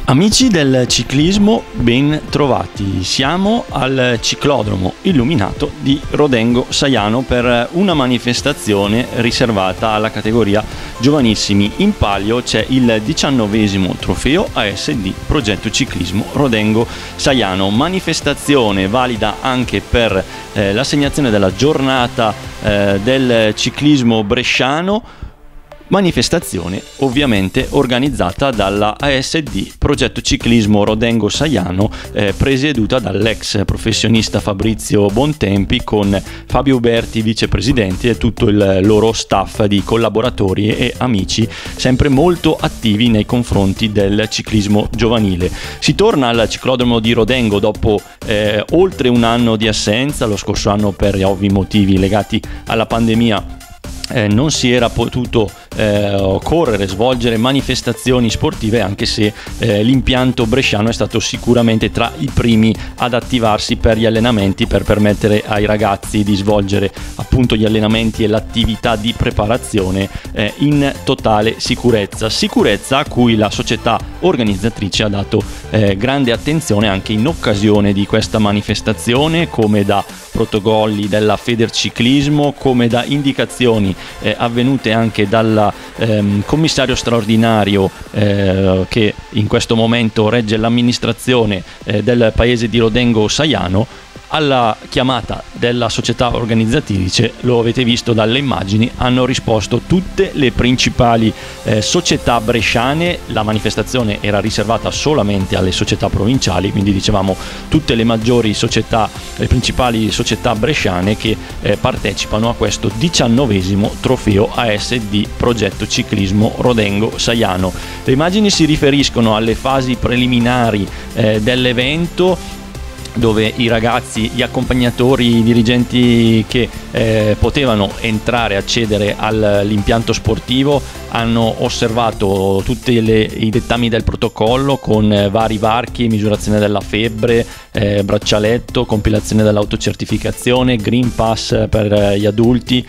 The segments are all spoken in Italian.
Amici del ciclismo, ben trovati. Siamo al ciclodromo illuminato di Rodengo Saiano per una manifestazione riservata alla categoria giovanissimi. In palio c'è il 19° trofeo ASD Progetto Ciclismo Rodengo Saiano, manifestazione valida anche per l'assegnazione della giornata del ciclismo bresciano. Manifestazione ovviamente organizzata dalla ASD Progetto Ciclismo Rodengo Saiano, presieduta dall'ex professionista Fabrizio Bontempi, con Fabio Uberti vicepresidente e tutto il loro staff di collaboratori e amici sempre molto attivi nei confronti del ciclismo giovanile. Si torna al ciclodromo di Rodengo dopo oltre un anno di assenza. Lo scorso anno, per ovvi motivi legati alla pandemia, non si era potuto svolgere manifestazioni sportive, anche se l'impianto bresciano è stato sicuramente tra i primi ad attivarsi per gli allenamenti, per permettere ai ragazzi di svolgere appunto gli allenamenti e l'attività di preparazione in totale sicurezza a cui la società organizzatrice ha dato grande attenzione anche in occasione di questa manifestazione, come da protocolli della Federciclismo, come da indicazioni avvenute anche dal commissario straordinario che in questo momento regge l'amministrazione del paese di Rodengo Saiano. Alla chiamata della società organizzatrice, lo avete visto dalle immagini, hanno risposto tutte le principali società bresciane. La manifestazione era riservata solamente alle società provinciali, quindi dicevamo tutte le maggiori società, le principali società bresciane che partecipano a questo 19° trofeo ASD Progetto Ciclismo Rodengo Saiano. Le immagini si riferiscono alle fasi preliminari dell'evento, dove i ragazzi, gli accompagnatori, i dirigenti che potevano entrare, accedere all'impianto sportivo, hanno osservato tutti i dettami del protocollo, con vari varchi, misurazione della febbre, braccialetto, compilazione dell'autocertificazione, Green Pass per gli adulti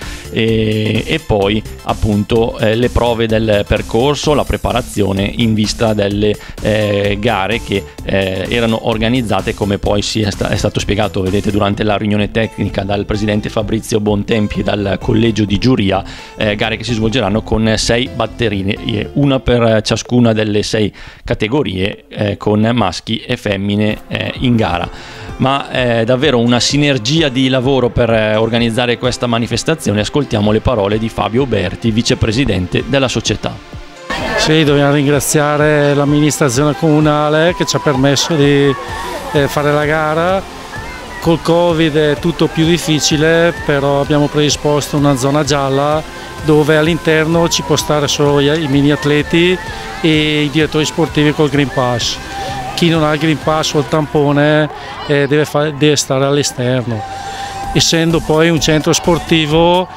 e poi appunto le prove del percorso, la preparazione in vista delle gare che erano organizzate, come poi è stato spiegato, vedete, durante la riunione tecnica dal presidente Fabrizio Bontempi e dal collegio di giuria, gare che si svolgeranno con 6 batterie, una per ciascuna delle 6 categorie, con maschi e femmine in gara. Ma davvero una sinergia di lavoro per organizzare questa manifestazione. Ascoltiamo le parole di Fabio Uberti, vicepresidente della società. Sì, dobbiamo ringraziare l'amministrazione comunale che ci ha permesso di fare la gara. Col Covid è tutto più difficile, però abbiamo predisposto una zona gialla dove all'interno ci può stare solo i mini atleti e i direttori sportivi col Green Pass. Chi non ha il Green Pass o il tampone deve stare all'esterno. Essendo poi un centro sportivo,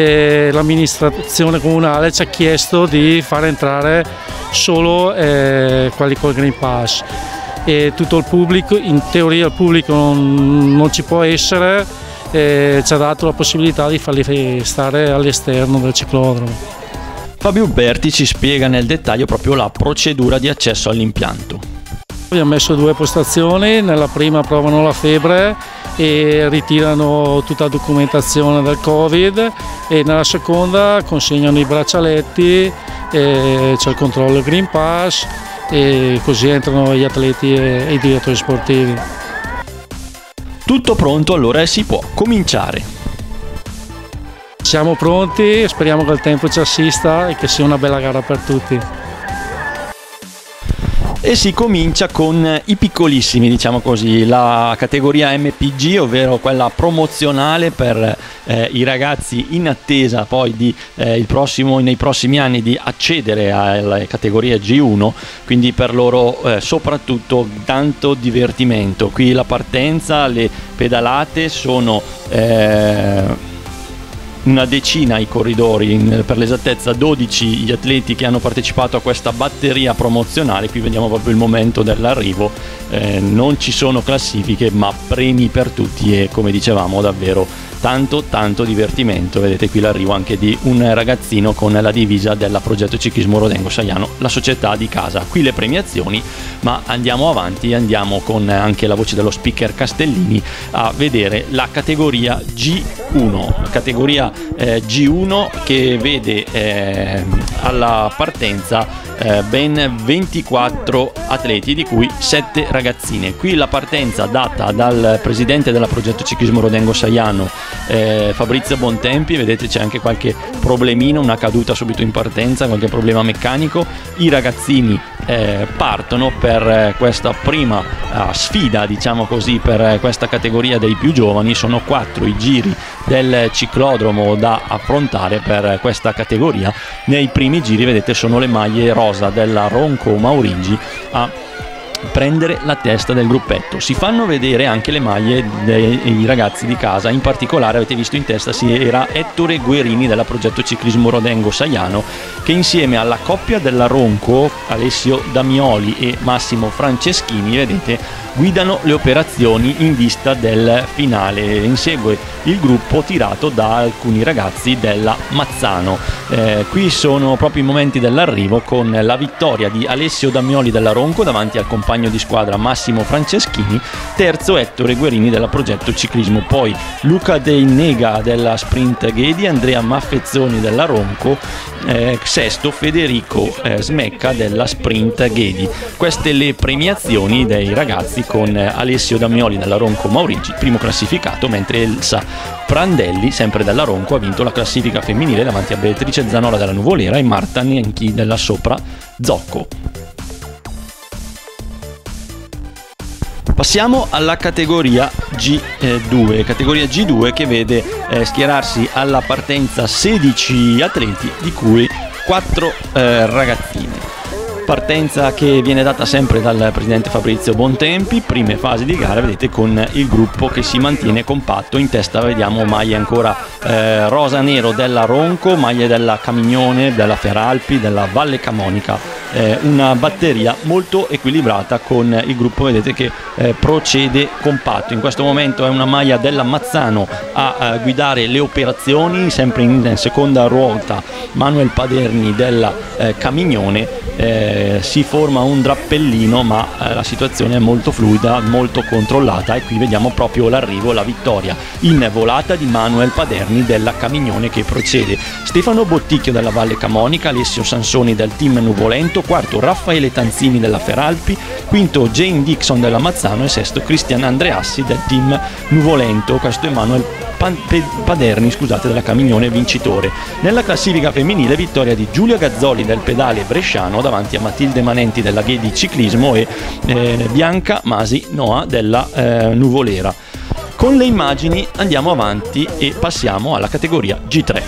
l'amministrazione comunale ci ha chiesto di far entrare solo quelli col Green Pass. E tutto il pubblico, in teoria il pubblico non ci può essere, ci ha dato la possibilità di farli stare all'esterno del ciclodromo. Fabio Uberti ci spiega nel dettaglio proprio la procedura di accesso all'impianto. Abbiamo messo 2 postazioni, nella prima provano la febbre e ritirano tutta la documentazione del Covid, e nella seconda consegnano i braccialetti, c'è il controllo Green Pass, e così entrano gli atleti e i direttori sportivi. Tutto pronto, allora si può cominciare. Siamo pronti, speriamo che il tempo ci assista e che sia una bella gara per tutti. E si comincia con i piccolissimi, diciamo così, la categoria MPG, ovvero quella promozionale per i ragazzi in attesa poi nei prossimi anni di accedere alle categorie G1, quindi per loro soprattutto tanto divertimento. Qui la partenza, le pedalate sono una decina i corridori, per l'esattezza 12 gli atleti che hanno partecipato a questa batteria promozionale. Qui vediamo proprio il momento dell'arrivo, non ci sono classifiche ma premi per tutti e, come dicevamo, davvero tanto divertimento. Vedete qui l'arrivo anche di un ragazzino con la divisa della Progetto Ciclismo Rodengo Saiano, la società di casa. Qui le premiazioni, ma andiamo avanti, andiamo con anche la voce dello speaker Castellini a vedere la categoria G1, categoria G1 che vede alla partenza ben 24 atleti, di cui 7 ragazzine. Qui la partenza data dal presidente della Progetto Ciclismo Rodengo Saiano, Fabrizio Bontempi. Vedete c'è anche qualche problemino, una caduta subito in partenza, qualche problema meccanico. I ragazzini partono per questa prima sfida, diciamo così, per questa categoria dei più giovani. Sono 4 i giri del ciclodromo da affrontare per questa categoria. Nei primi giri vedete sono le maglie rosa della Ronco Maurigi a prendere la testa del gruppetto. Si fanno vedere anche le maglie dei ragazzi di casa, in particolare avete visto in testa era Ettore Guerini della Progetto Ciclismo Rodengo Saiano, che insieme alla coppia della Ronco, Alessio Damioli e Massimo Franceschini, vedete, guidano le operazioni in vista del finale. Insegue il gruppo tirato da alcuni ragazzi della Mazzano. Qui sono proprio i momenti dell'arrivo, con la vittoria di Alessio Damioli della Ronco davanti al compagno di squadra Massimo Franceschini, terzo Ettore Guerini della Progetto Ciclismo, poi Luca De Innega della Sprint Ghedi, Andrea Maffezzoni della Ronco, sesto Federico Smecca della Sprint Ghedi. Queste le premiazioni dei ragazzi, con Alessio Damioli della Ronco Maurigi primo classificato, mentre Elsa Prandelli, sempre della Ronco, ha vinto la classifica femminile davanti a Beatrice Zanola della Nuvolera e Marta Nenchi della Sopra Zocco. Passiamo alla categoria G2, che vede schierarsi alla partenza 16 atleti, di cui 4 ragazzine. Partenza che viene data sempre dal presidente Fabrizio Bontempi, prime fasi di gara, vedete, con il gruppo che si mantiene compatto. In testa vediamo maglie ancora rosa-nero della Ronco, maglie della Camignone, della Feralpi, della Valle Camonica. Una batteria molto equilibrata, con il gruppo, vedete, che procede compatto. In questo momento è una maglia della Mazzano a guidare le operazioni, sempre in seconda ruota Manuel Paderni della Camignone. Si forma un drappellino, ma la situazione è molto fluida, molto controllata, e qui vediamo proprio l'arrivo, la vittoria in volata di Manuel Paderni della Camignone, che procede. Stefano Botticchio della Valle Camonica, Alessio Sansoni del team Nuvolento, quarto Raffaele Tanzini della Feralpi, quinto Jane Dixon della Mazzano e sesto Cristian Andreassi del team Nuvolento. Questo è Manuel Paderni, della Camignone, vincitore. Nella classifica femminile, vittoria di Giulia Gazzoli del pedale bresciano davanti a Matilde Manenti della Ghedi Ciclismo e Bianca Masi Noa della Nuvolera. Con le immagini andiamo avanti e passiamo alla categoria G3.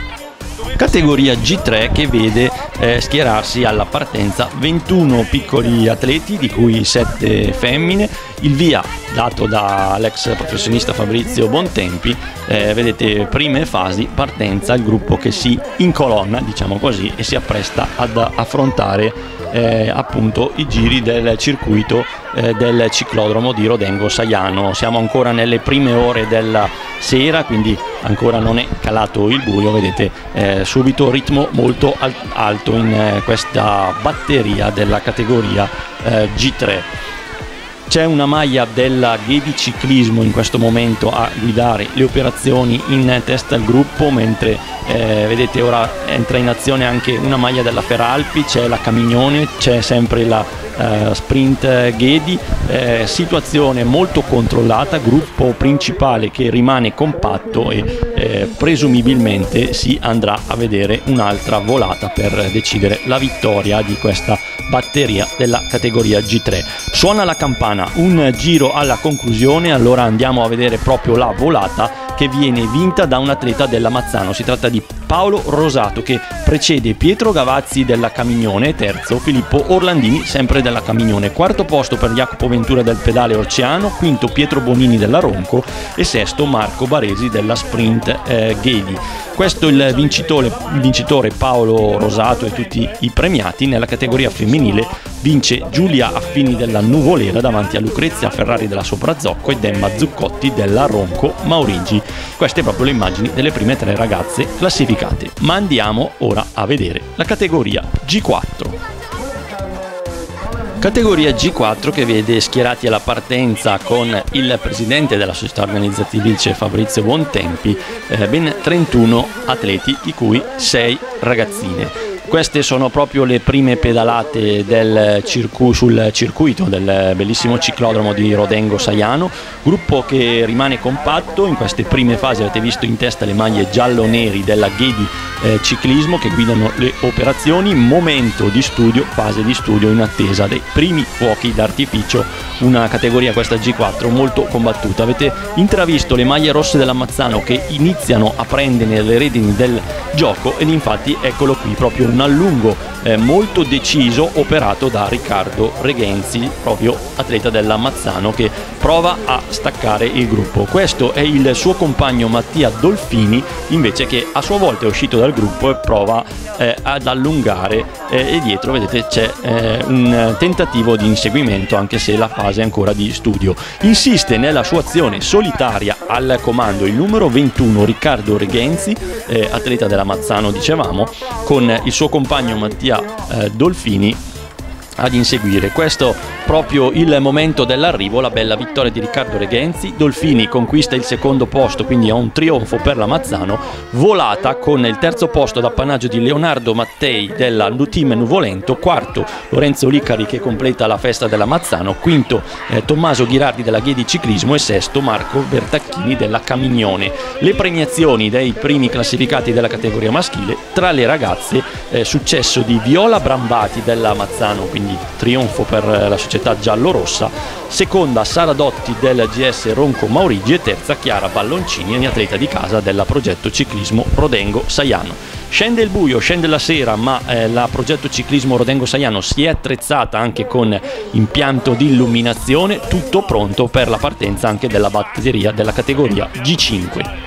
Categoria G3 che vede schierarsi alla partenza 21 piccoli atleti, di cui 7 femmine. Il via dato dall'ex professionista Fabrizio Bontempi. Vedete, prime fasi, partenza, il gruppo che si incolonna, diciamo così, e si appresta ad affrontare appunto i giri del circuito del ciclodromo di Rodengo Saiano. Siamo ancora nelle prime ore della sera, quindi ancora non è calato il buio. Vedete, subito ritmo molto alto in questa batteria della categoria G3. C'è una maglia della Ghedi Ciclismo in questo momento a guidare le operazioni in testa al gruppo, mentre vedete ora entra in azione anche una maglia della Feralpi, c'è la Camignone, c'è sempre la Sprint Ghedi. Situazione molto controllata, gruppo principale che rimane compatto e presumibilmente si andrà a vedere un'altra volata per decidere la vittoria di questa batteria della categoria G3. Suona la campana, un giro alla conclusione, allora andiamo a vedere proprio la volata che viene vinta da un atleta della Mazzano. Si tratta di Paolo Rosato, che precede Pietro Gavazzi della Camignone, terzo Filippo Orlandini sempre della Camignone, quarto posto per Jacopo Ventura del pedale Orceano, quinto Pietro Bonini della Ronco e sesto Marco Baresi della Sprint Ghedi. Questo è il vincitore Paolo Rosato e tutti i premiati. Nella categoria femminile vince Giulia Affini della Nuvolera davanti a Lucrezia Ferrari della Soprazzocco ed Emma Zuccotti della Ronco Maurigi. Queste proprio le immagini delle prime 3 ragazze classificate. Ma andiamo ora a vedere la categoria G4. Categoria G4 che vede schierati alla partenza con il presidente della società organizzatrice Fabrizio Bontempi ben 31 atleti, di cui 6 ragazzine. Queste sono proprio le prime pedalate sul circuito del bellissimo ciclodromo di Rodengo Saiano, gruppo che rimane compatto. In queste prime fasi avete visto in testa le maglie giallo-neri della Ghedi Ciclismo che guidano le operazioni. Momento di studio, fase di studio in attesa dei primi fuochi d'artificio, una categoria, questa G4, molto combattuta. Avete intravisto le maglie rosse della Mazzano che iniziano a prendere le redini del gioco ed infatti eccolo qui proprio un allungo molto deciso operato da Riccardo Reghenzi, proprio atleta della Mazzano, che prova a staccare il gruppo. Questo è il suo compagno Mattia Dolfini invece, che a sua volta è uscito dal gruppo e prova ad allungare e dietro vedete c'è un tentativo di inseguimento, anche se la fase è ancora di studio. Insiste nella sua azione solitaria al comando il numero 21 Riccardo Reghenzi, atleta della Mazzano dicevamo, con il suo compagno Mattia Dolfini ad inseguire. Questo proprio il momento dell'arrivo, la bella vittoria di Riccardo Reghenzi. Dolfini conquista il secondo posto, quindi è un trionfo per la Mazzano. Volata con il terzo posto d'appannaggio di Leonardo Mattei della Team Nuvolento, quarto Lorenzo Licari che completa la festa della Mazzano, quinto Tommaso Ghirardi della Ghedi Ciclismo e sesto Marco Bertacchini della Camignone. Le premiazioni dei primi classificati della categoria maschile: tra le ragazze successo di Viola Brambati della Mazzano, quindi trionfo per la società giallorossa, seconda Sara Dotti del GS Ronco Maurigi e terza Chiara Balloncini, atleta di casa della Progetto Ciclismo Rodengo Saiano. Scende il buio, scende la sera, ma la Progetto Ciclismo Rodengo Saiano si è attrezzata anche con impianto di illuminazione, tutto pronto per la partenza anche della batteria della categoria G5.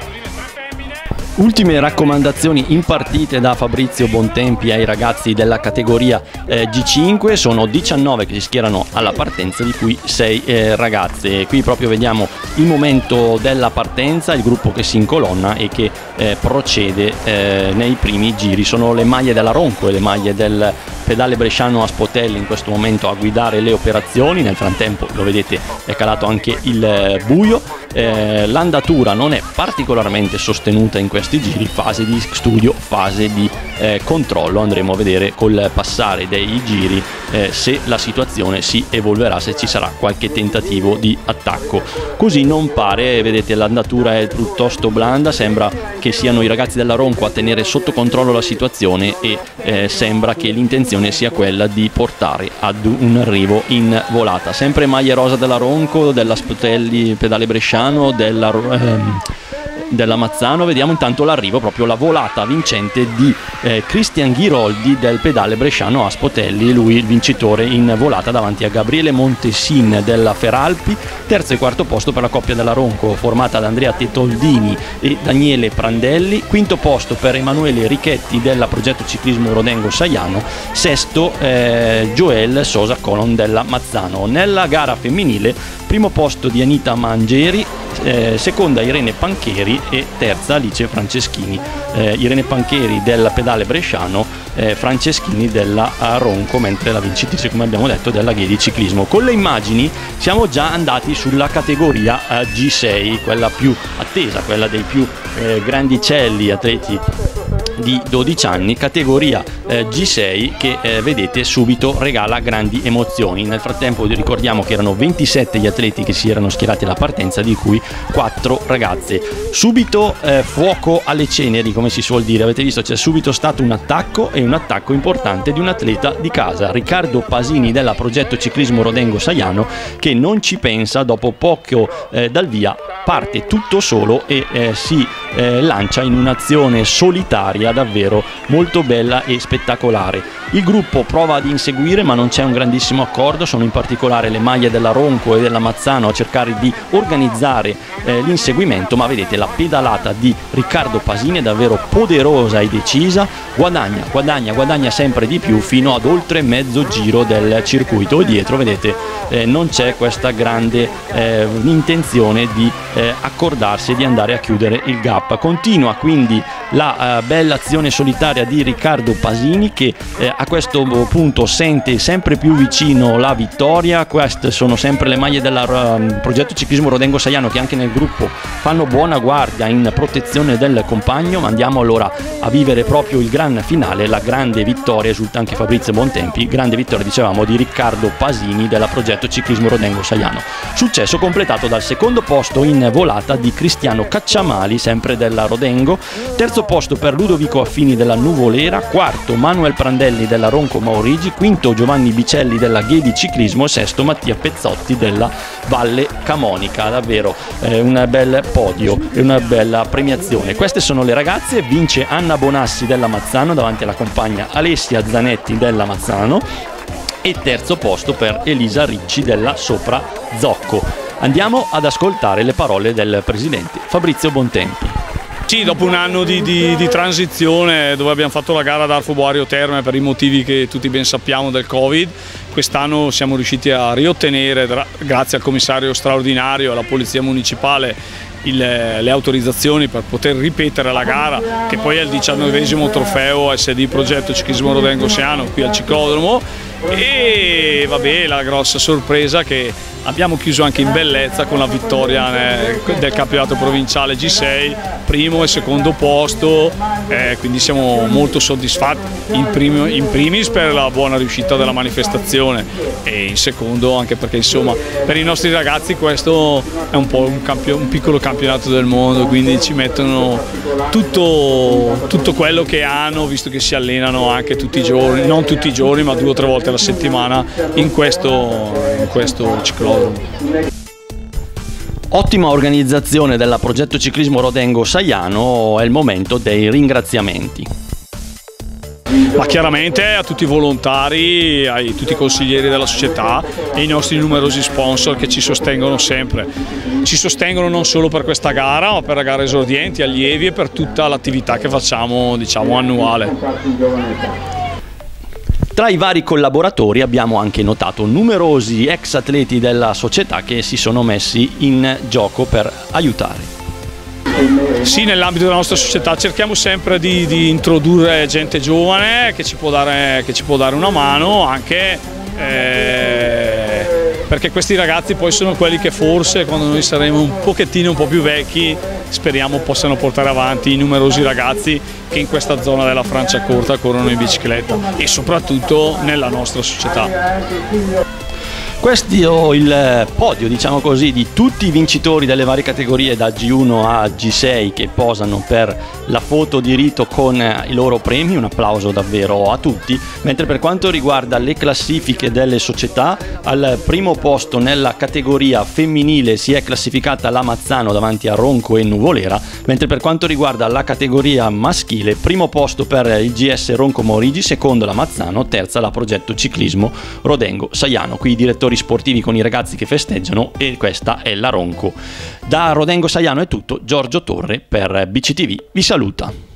Ultime raccomandazioni impartite da Fabrizio Bontempi ai ragazzi della categoria G5, sono 19 che si schierano alla partenza, di cui 6 ragazze. Qui proprio vediamo il momento della partenza, il gruppo che si incolonna e che procede nei primi giri. Sono le maglie della Ronco e le maglie del pedale bresciano Aspotelli in questo momento a guidare le operazioni. Nel frattempo, lo vedete, è calato anche il buio. L'andatura non è particolarmente sostenuta in questi giri, fase di studio, fase di controllo. Andremo a vedere col passare dei giri se la situazione si evolverà, se ci sarà qualche tentativo di attacco. Così non pare, vedete, l'andatura è piuttosto blanda, sembra che siano i ragazzi della Ronco a tenere sotto controllo la situazione e sembra che l'intenzione sia quella di portare ad un arrivo in volata. Sempre maglia rosa della Ronco, della Spotelli pedale bresciano, della Mazzano. Vediamo intanto l'arrivo, proprio la volata vincente di Cristian Ghiroldi del pedale bresciano Aspotelli, lui il vincitore in volata davanti a Gabriele Montesin della Feralpi. Terzo e quarto posto per la coppia della Ronco formata da Andrea Tetoldini e Daniele Prandelli. Quinto posto per Emanuele Richetti della Progetto Ciclismo Rodengo Saiano. Sesto Joel Sosa Colon della Mazzano. Nella gara femminile primo posto di Anita Mangeri, seconda Irene Pancheri e terza Alice Franceschini. Irene Pancheri del pedale bresciano, Franceschini della Ronco, mentre la vincitrice, come abbiamo detto, della Ghedi Ciclismo. Con le immagini siamo già andati sulla categoria G6, quella più attesa, quella dei più grandicelli atleti di 12 anni, categoria G6 che vedete subito regala grandi emozioni. Nel frattempo ricordiamo che erano 27 gli atleti che si erano schierati alla partenza, di cui 4 ragazze. Subito fuoco alle ceneri, come si suol dire. Avete visto, c'è subito stato un attacco, e un attacco importante di un atleta di casa, Riccardo Pasini della Progetto Ciclismo Rodengo Saiano, che non ci pensa, dopo poco dal via parte tutto solo e si lancia in un'azione solitaria vittoria davvero molto bella e spettacolare. Il gruppo prova ad inseguire, ma non c'è un grandissimo accordo, sono in particolare le maglie della Ronco e della Mazzano a cercare di organizzare l'inseguimento, ma vedete la pedalata di Riccardo Pasini è davvero poderosa e decisa, guadagna sempre di più fino ad oltre mezzo giro del circuito, e dietro vedete non c'è questa grande intenzione di accordarsi e di andare a chiudere il gap. Continua quindi la bella azione solitaria di Riccardo Pasini, che a questo punto sente sempre più vicino la vittoria. Queste sono sempre le maglie del progetto ciclismo Rodengo Saiano, che anche nel gruppo fanno buona guardia in protezione del compagno. Ma andiamo allora a vivere proprio il gran finale, la grande vittoria, esulta anche Fabrizio Bontempi, grande vittoria dicevamo di Riccardo Pasini della progetto ciclismo Rodengo Saiano. Successo completato dal secondo posto in volata di Cristiano Cacciamali, sempre della Rodengo, terzo posto per Ludovico Affini della Nuvolera, quarto Manuel Prandelli della Ronco Maurigi, quinto Giovanni Bicelli della Ghedi Ciclismo e sesto Mattia Pezzotti della Valle Camonica. Davvero un bel podio e una bella premiazione. Queste sono le ragazze, vince Anna Bonassi della Mazzano davanti alla compagna Alessia Zanetti della Mazzano e terzo posto per Elisa Ricci della Sopra Zocco. Andiamo ad ascoltare le parole del presidente Fabrizio Bontempi. Sì, dopo un anno di transizione dove abbiamo fatto la gara ad Arfo Boario Terme per i motivi che tutti ben sappiamo del Covid, quest'anno siamo riusciti a riottenere, grazie al commissario straordinario e alla Polizia Municipale, le autorizzazioni per poter ripetere la gara, che poi è il 19° trofeo SD Progetto Ciclismo Rodengo Saiano qui al ciclodromo. E vabbè, la grossa sorpresa che abbiamo chiuso anche in bellezza con la vittoria del campionato provinciale G6, primo e secondo posto, quindi siamo molto soddisfatti in primis per la buona riuscita della manifestazione e in secondo anche perché insomma per i nostri ragazzi questo è un po' un piccolo campionato del mondo, quindi ci mettono tutto quello che hanno, visto che si allenano anche tutti i giorni, non tutti i giorni ma 2 o 3 volte alla settimana in questo ciclodromo. Ottima organizzazione della progetto ciclismo Rodengo Saiano, è il momento dei ringraziamenti. Ma chiaramente a tutti i volontari, a tutti i consiglieri della società e ai nostri numerosi sponsor che ci sostengono sempre. Ci sostengono non solo per questa gara, ma per la gara esordienti, allievi e per tutta l'attività che facciamo, diciamo, annuale. Tra i vari collaboratori abbiamo anche notato numerosi ex atleti della società che si sono messi in gioco per aiutare. Sì, nell'ambito della nostra società cerchiamo sempre di introdurre gente giovane che ci può dare una mano, anche perché questi ragazzi poi sono quelli che forse quando noi saremo un po' più vecchi speriamo possano portare avanti i numerosi ragazzi che in questa zona della Franciacorta corrono in bicicletta e soprattutto nella nostra società. Questo è il podio, diciamo così, di tutti i vincitori delle varie categorie da G1 a G6 che posano per la foto di rito con i loro premi. Un applauso davvero a tutti. Mentre per quanto riguarda le classifiche delle società, al primo posto nella categoria femminile si è classificata la Mazzano davanti a Ronco e Nuvolera, mentre per quanto riguarda la categoria maschile, primo posto per il GS Ronco Maurigi, secondo la Mazzano, terza la progetto ciclismo Rodengo Saiano. Qui i direttori sportivi con i ragazzi che festeggiano e questa è la Ronco. Da Rodengo Saiano è tutto, Giorgio Torre per BCTV vi saluta.